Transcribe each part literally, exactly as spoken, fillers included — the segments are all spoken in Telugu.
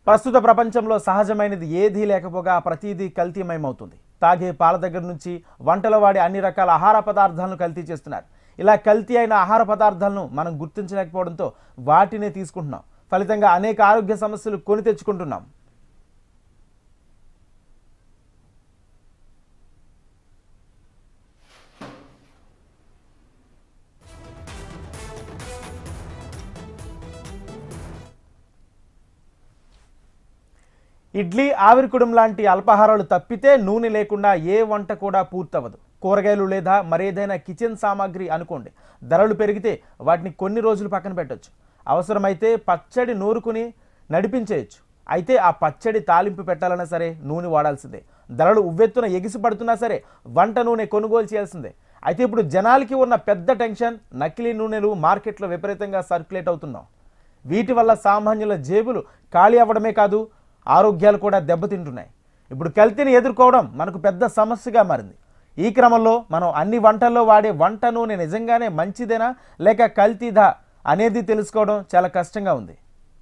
ప్రస్తుత ప్రపంచంలో సహజమైనది ఏదీ లేకపోగా ప్రతిదీ కల్తీమయమవుతుంది. తాగే పాల దగ్గర నుంచి వంటలో వాడే అన్ని రకాల ఆహార పదార్థాలను కల్తీ చేస్తున్నారు. ఇలా కల్తీ అయిన ఆహార పదార్థాలను మనం గుర్తించలేకపోవడంతో వాటినే తీసుకుంటున్నాం. ఫలితంగా అనేక ఆరోగ్య సమస్యలు కొని తెచ్చుకుంటున్నాం. ఇడ్లీ, ఆవిరికుడం లాంటి అల్పాహారాలు తప్పితే నూనె లేకుండా ఏ వంట కూడా పూర్తవదు. కూరగాయలు లేదా మరేదైనా కిచెన్ సామాగ్రి అనుకోండి, ధరలు పెరిగితే వాటిని కొన్ని రోజులు పక్కన పెట్టొచ్చు. అవసరమైతే పచ్చడి నూరుకుని నడిపించేయచ్చు. అయితే ఆ పచ్చడి తాలింపు పెట్టాలన్నా సరే నూనె వాడాల్సిందే. ధరలు ఉవ్వెత్తున ఎగిసిపడుతున్నా సరే వంట నూనె కొనుగోలు చేయాల్సిందే. అయితే ఇప్పుడు జనాలకి ఉన్న పెద్ద టెన్షన్ నకిలీ నూనెలు మార్కెట్లో విపరీతంగా సర్క్యులేట్ అవుతున్నాం. వీటి వల్ల సామాన్యుల జేబులు ఖాళీ అవ్వడమే కాదు, ఆరోగ్యాలు కూడా దెబ్బతింటున్నాయి. ఇప్పుడు కల్తీని ఎదుర్కోవడం మనకు పెద్ద సమస్యగా మారింది. ఈ క్రమంలో మనం అన్ని వంటల్లో వాడే వంట నూనె నిజంగానే మంచిదేనా లేక కల్తీదా అనేది తెలుసుకోవడం చాలా కష్టంగా ఉంది.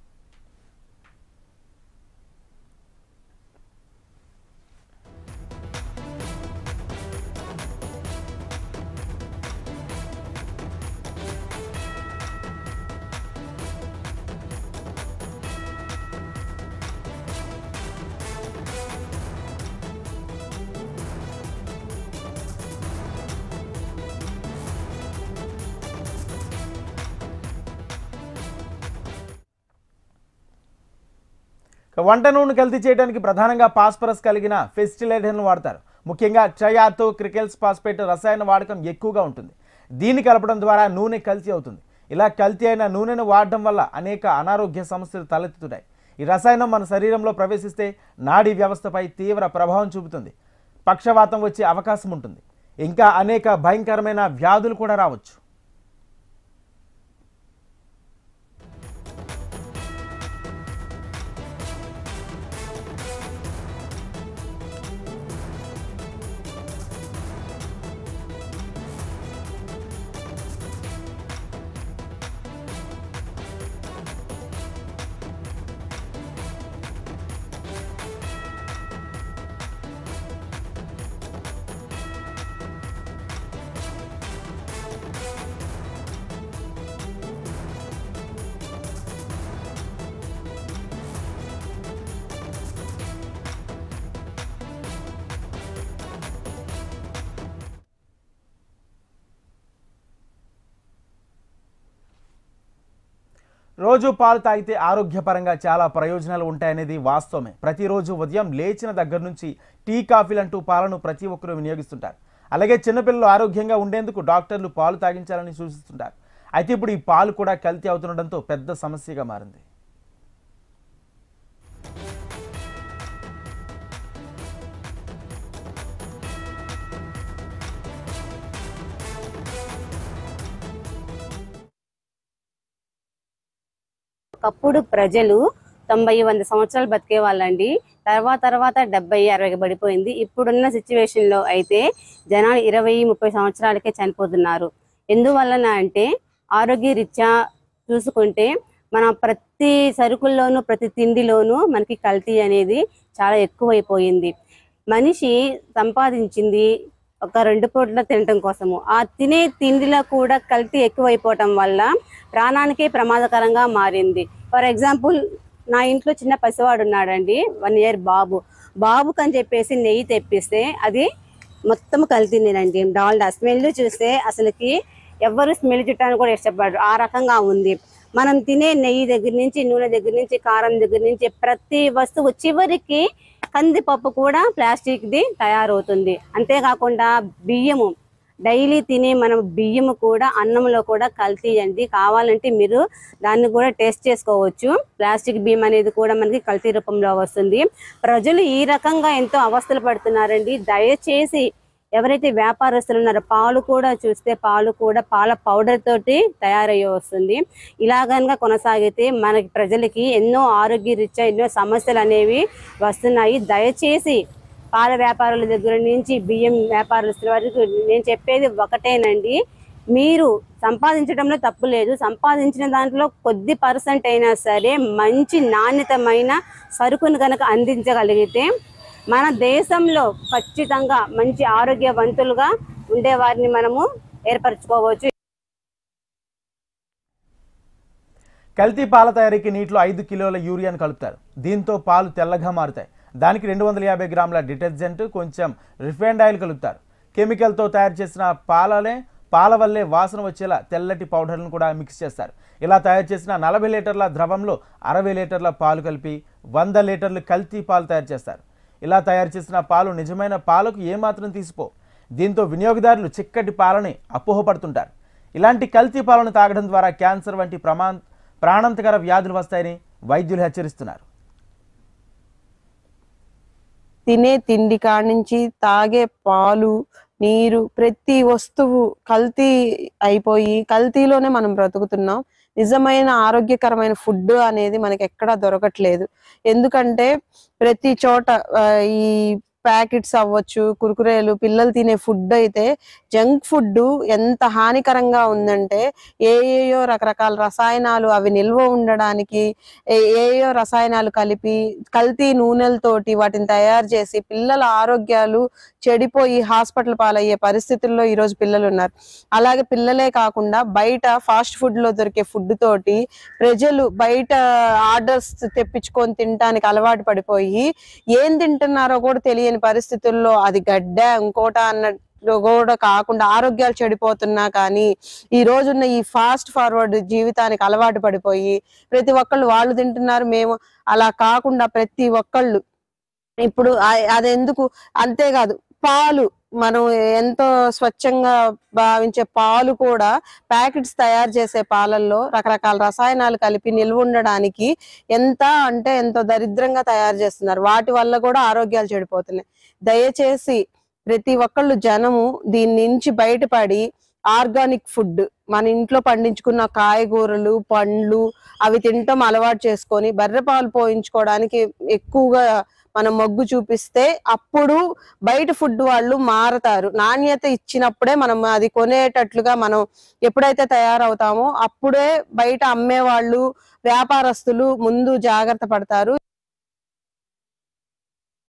వంట నూనె కల్తీ చేయడానికి ప్రధానంగా పాస్పరస్ కలిగిన ఫెస్టిలైజర్ను వాడతారు. ముఖ్యంగా ట్రైయాతో క్రికెల్స్ ఫాస్ఫేట్ రసాయన వాడకం ఎక్కువగా ఉంటుంది. దీన్ని కలపడం ద్వారా నూనె కల్తీ అవుతుంది. ఇలా కల్తీ అయిన నూనెను వాడడం వల్ల అనేక అనారోగ్య సమస్యలు తలెత్తుతున్నాయి. ఈ రసాయనం మన శరీరంలో ప్రవేశిస్తే నాడీ వ్యవస్థపై తీవ్ర ప్రభావం చూపుతుంది. పక్షవాతం వచ్చే అవకాశం ఉంటుంది. ఇంకా అనేక భయంకరమైన వ్యాధులు కూడా రావచ్చు. రోజు పాలు తాగితే ఆరోగ్యపరంగా చాలా ప్రయోజనాలు ఉంటాయనేది వాస్తవమే. ప్రతిరోజు ఉదయం లేచిన దగ్గర నుంచి టీ, కాఫీలు అంటూ పాలను ప్రతి ఒక్కరూ వినియోగిస్తుంటారు. అలాగే చిన్నపిల్లలు ఆరోగ్యంగా ఉండేందుకు డాక్టర్లు పాలు తాగించాలని సూచిస్తుంటారు. అయితే ఇప్పుడు ఈ పాలు కూడా కల్తీ అవుతుండడంతో పెద్ద సమస్యగా మారింది. ఒకప్పుడు ప్రజలు తొంభై వంద సంవత్సరాలు బతికే వాళ్ళండి. తర్వాత తర్వాత డెబ్బై అరవై పడిపోయింది. ఇప్పుడున్న సిచ్యువేషన్ లో అయితే జనాలు ఇరవై ముప్పై సంవత్సరాలకే చనిపోతున్నారు. ఎందువలన అంటే ఆరోగ్య రీత్యా చూసుకుంటే మన ప్రతి సరుకుల్లోనూ ప్రతి తిండిలోనూ మనకి కల్తీ అనేది చాలా ఎక్కువైపోయింది. మనిషి సంపాదించింది ఒక రెండు పూట్ల తినటం కోసము, ఆ తినే తిండిలో కూడా కల్తీ ఎక్కువైపోవటం వల్ల ప్రాణానికే ప్రమాదకరంగా మారింది. ఫర్ ఎగ్జాంపుల్, నా ఇంట్లో చిన్న పసివాడు ఉన్నాడండి, వన్ ఇయర్ బాబు. బాబుకి అని చెప్పేసి నెయ్యి తెప్పిస్తే అది మొత్తం కల్తీనేనండి. డాల్డా స్మెల్ చూస్తే అసలుకి ఎవరు స్మెల్ చుట్టానికి కూడా ఇష్టపడరు, ఆ రకంగా ఉంది. మనం తినే నెయ్యి దగ్గర నుంచి, నూనె దగ్గర నుంచి, కారం దగ్గర నుంచి ప్రతి వస్తువు, చివరికి కందిపప్పు కూడా ప్లాస్టిక్ది తయారవుతుంది. అంతేకాకుండా బియ్యము, డైలీ తినే మనం బియ్యము కూడా అన్నంలో కూడా కల్తీ అండి. కావాలంటే మీరు దాన్ని కూడా టేస్ట్ చేసుకోవచ్చు. ప్లాస్టిక్ బియ్యం అనేది కూడా మనకి కల్తీ రూపంలో వస్తుంది. ప్రజలు ఈ రకంగా ఎంతో అవస్థలు పడుతున్నారండి. దయచేసి ఎవరైతే వ్యాపారస్తులు ఉన్నారో, పాలు కూడా చూస్తే పాలు కూడా పాల పౌడర్ తోటి తయారయ్యి వస్తుంది. ఇలాగనగా కొనసాగితే మనకి ప్రజలకి ఎన్నో ఆరోగ్య రీత్యా ఎన్నో సమస్యలు అనేవి వస్తున్నాయి. దయచేసి పాల వ్యాపారుల దగ్గర నుంచి బియ్యం వ్యాపారస్తుల వరకు నేను చెప్పేది ఒకటేనండి, మీరు సంపాదించడంలో తప్పు లేదు, సంపాదించిన దాంట్లో కొద్ది పర్సెంట్ అయినా సరే మంచి నాణ్యతమైన సరుకును కనుక అందించగలిగితే మన దేశంలో ఖచ్చితంగా మంచి ఆరోగ్యవంతులుగా ఉండేవారిని మనము ఏర్పరచుకోవచ్చు. కల్తీ పాల తయారీకి నీటిలో ఐదు కిలోల యూరియాను కలుపుతారు. దీంతో పాలు తెల్లగా మారుతాయి. దానికి రెండు వందల యాభై గ్రాముల డిటర్జెంట్, కొంచెం రిఫైండ్ ఆయిల్ కలుపుతారు. కెమికల్తో తయారు చేసిన పాలనే పాల వల్లే వాసన వచ్చేలా తెల్లటి పౌడర్లను కూడా మిక్స్ చేస్తారు. ఇలా తయారు చేసిన నలభై లీటర్ల ద్రవంలో అరవై లీటర్ల పాలు కలిపి వంద లీటర్లు కల్తీ పాలు తయారు చేస్తారు. ఇలా తయారు చేసిన పాలు నిజమైన పాలకు ఏమాత్రం తీసిపో. దీంతో వినియోగదారులు చిక్కటి పాలని అపోహపడుతుంటారు. ఇలాంటి కల్తీ పాలను తాగడం ద్వారా క్యాన్సర్ వంటి ప్రమా ప్రాణాంతకర వ్యాధులు వస్తాయని వైద్యులు హెచ్చరిస్తున్నారు. తినే తిండి కాడి నుంచి తాగే పాలు, నీరు, ప్రతి వస్తువు కల్తీ అయిపోయి కల్తీలోనే మనం బ్రతుకుతున్నాం. నిజమైన ఆరోగ్యకరమైన ఫుడ్ అనేది మనకి ఎక్కడా దొరకట్లేదు. ఎందుకంటే ప్రతి చోట ఈ ప్యాకెట్స్ అవ్వచ్చు, కుర్కురేలు, పిల్లలు తినే ఫుడ్ అయితే జంక్ ఫుడ్ ఎంత హానికరంగా ఉందంటే ఏయో రకరకాల రసాయనాలు అవి నిల్వ ఉండడానికి ఏయో రసాయనాలు కలిపి కల్తీ నూనెలతోటి వాటిని తయారు చేసి పిల్లల ఆరోగ్యాలు చెడిపోయి హాస్పిటల్ పాలయ్యే పరిస్థితుల్లో ఈరోజు పిల్లలు ఉన్నారు. అలాగే పిల్లలే కాకుండా బయట ఫాస్ట్ ఫుడ్ లో దొరికే ఫుడ్ తోటి ప్రజలు బయట ఆర్డర్స్ తెప్పించుకొని తినడానికి అలవాటు పడిపోయి ఏం తింటున్నారో కూడా తెలియని పరిస్థితుల్లో అది గడ్డ ఇంకోట అన్న కూడా కాకుండా ఆరోగ్యాలు చెడిపోతున్నా కానీ ఈ రోజున్న ఈ ఫాస్ట్ ఫార్వర్డ్ జీవితానికి అలవాటు పడిపోయి ప్రతి ఒక్కళ్ళు వాళ్ళు తింటున్నారు. మేము అలా కాకుండా ప్రతి ఒక్కళ్ళు ఇప్పుడు అదెందుకు, అంతేకాదు పాలు మనం ఎంతో స్వచ్ఛంగా భావించే పాలు కూడా ప్యాకెట్స్ తయారు చేసే పాలల్లో రకరకాల రసాయనాలు కలిపి నిల్వ ఉండడానికి ఎంత అంటే ఎంతో దరిద్రంగా తయారు చేస్తున్నారు. వాటి వల్ల కూడా ఆరోగ్యాలు చెడిపోతున్నాయి. దయచేసి ప్రతి ఒక్కళ్ళు జనము దీని నుంచి బయటపడి ఆర్గానిక్ ఫుడ్, మన ఇంట్లో పండించుకున్న కాయగూరలు, పండ్లు అవి తినటం అలవాటు చేసుకొని బర్రెపాలు పోయించుకోవడానికి ఎక్కువగా మనం మొగ్గు చూపిస్తే అప్పుడు బయట ఫుడ్ వాళ్ళు మారతారు. నాణ్యత ఇచ్చినప్పుడే మనం అది కొనేటట్లుగా మనం ఎప్పుడైతే తయారవుతామో అప్పుడే బయట అమ్మే వాళ్ళు, వ్యాపారస్తులు ముందు జాగ్రత్త పడతారు.